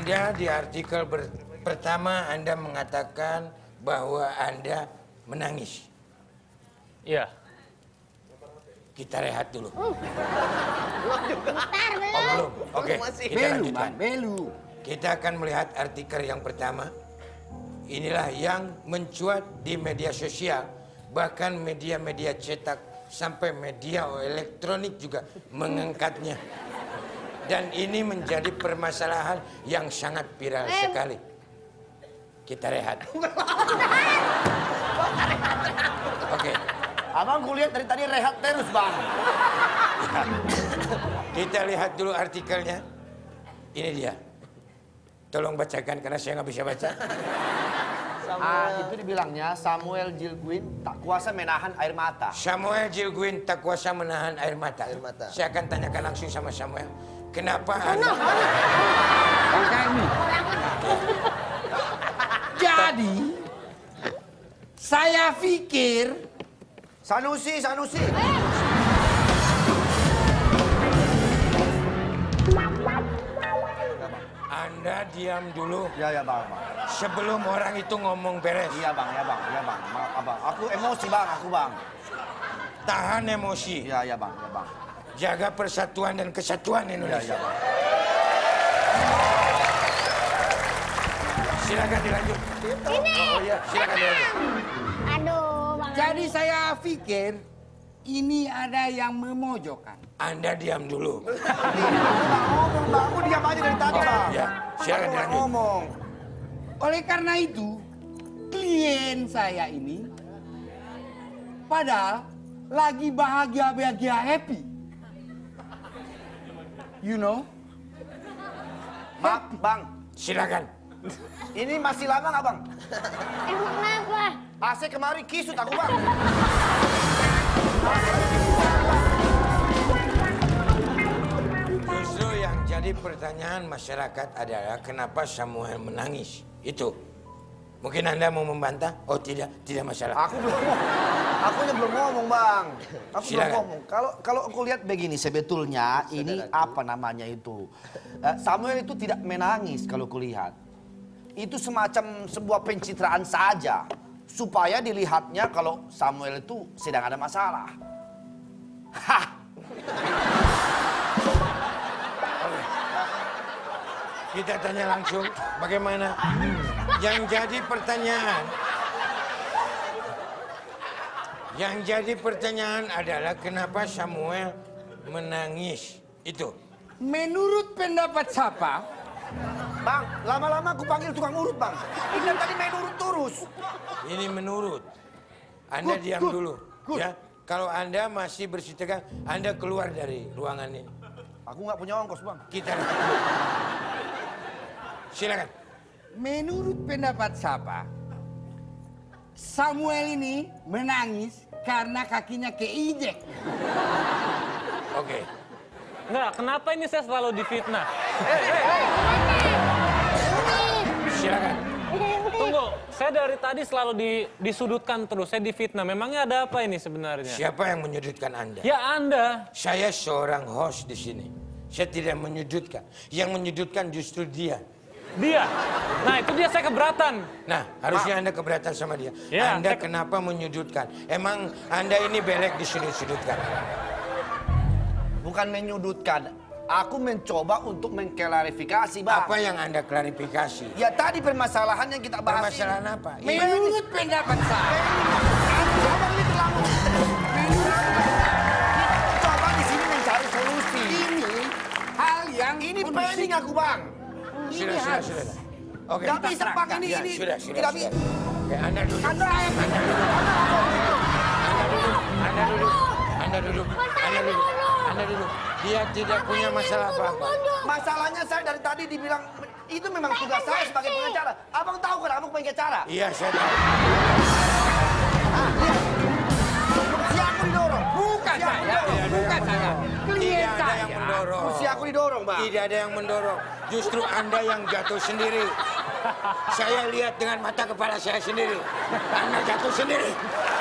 Anda di artikel pertama Anda mengatakan bahwa Anda menangis. Iya. Kita rehat dulu. Bentar, belum. Oh, belum. Oke, kita lanjutkan. Belu. Kita akan melihat artikel yang pertama. Inilah yang mencuat di media sosial, bahkan media-media cetak sampai media elektronik juga mengangkatnya. Dan ini menjadi permasalahan yang sangat viral sekali. Kita rehat. Oke. Abang kulihat dari tadi rehat terus, Bang. Ya. Kita lihat dulu artikelnya. Ini dia. Tolong bacakan karena saya nggak bisa baca. Itu dibilangnya Samuel Gilguin tak kuasa menahan air mata. Samuel Gilguin tak kuasa menahan air mata. Saya akan tanyakan langsung sama Samuel. Kenapa Anda... Jadi, saya pikir... Sanusi. Anda diam dulu. Ya, Bang. Sebelum orang itu ngomong beres. Iya, Bang. Maaf, Abang. Aku emosi, Bang. Tahan emosi. Iya, Bang. Jaga persatuan dan kesatuan Indonesia. Iya, Bang. Silakan dilanjut. Ini. Oh iya, silakan dilanjut. Aduh, Bang. Jadi saya pikir ini ada yang memojokkan. Anda diam dulu. Ngomong, Bang. Aku diam aja dari tadi, Bang. Ya, silakan dilanjut. Ngomong. Oleh karena itu, klien saya ini padahal lagi bahagia happy. You know? Maaf, Bang. Silakan. Ini masih lama nggak, Bang? Emang kenapa? AC kemari kisut aku, Bang. Justru yang jadi pertanyaan masyarakat adalah kenapa Samuel menangis. Itu. Mungkin Anda mau membantah? Oh tidak masalah. Aku belum ngomong, Bang. Silakan. Kalau aku lihat begini, sebetulnya ini apa namanya itu. Samuel itu tidak menangis kalau kulihat. Itu semacam sebuah pencitraan saja. Supaya dilihatnya kalau Samuel itu sedang ada masalah. Hah! Kita tanya langsung bagaimana. Yang jadi pertanyaan adalah kenapa Samuel menangis. Itu. Menurut pendapat siapa? Bang, lama-lama aku panggil tukang urut, Bang. Ini tadi main urut terus. Ini menurut. Anda diam dulu. Ya. Kalau Anda masih bersitegang, Anda keluar dari ruangan ini. Aku nggak punya ongkos, Bang. Kita silakan. Menurut pendapat siapa? Samuel ini menangis karena kakinya keinjek. Oke. Enggak, kenapa ini saya selalu difitnah? Silakan. Tunggu, saya dari tadi selalu disudutkan terus, saya difitnah. Memangnya ada apa ini sebenarnya? Siapa yang menyudutkan Anda? Ya Anda. Saya seorang host di sini. Saya tidak menyudutkan. Yang menyudutkan justru dia. Dia. Nah itu dia saya keberatan. Nah, harusnya Anda keberatan sama dia. Ya, Anda kenapa menyudutkan? Emang Anda ini belek disudut-sudutkan? Bukan menyudutkan. Aku mencoba untuk mengklarifikasi, Bang. Apa yang Anda klarifikasi? Ya tadi permasalahan yang kita bahas. Permasalahan apa? Menurut pendapat saya. Abang ini terlalu. Coba di sini mencari solusi. Ini hal yang Ini planning aku, Bang. Sudah. Oke. Gak bisa pakai ini. Ya, sudah. Tidak bisa. Oke, Anda duduk. Anda duduk. Dia tidak punya masalah apa-apa. Masalahnya saya dari tadi dibilang itu memang tugas saya sebagai pengacara. Abang tahu kan abang pengacara? Iya, saya tahu. Kursi aku didorong. Bukan saya. Klien Tidak ada yang saya. mendorong. Kursi aku didorong, Bang. Tidak ada yang mendorong. Justru Anda yang jatuh sendiri. Saya lihat dengan mata kepala saya sendiri. Anda jatuh sendiri.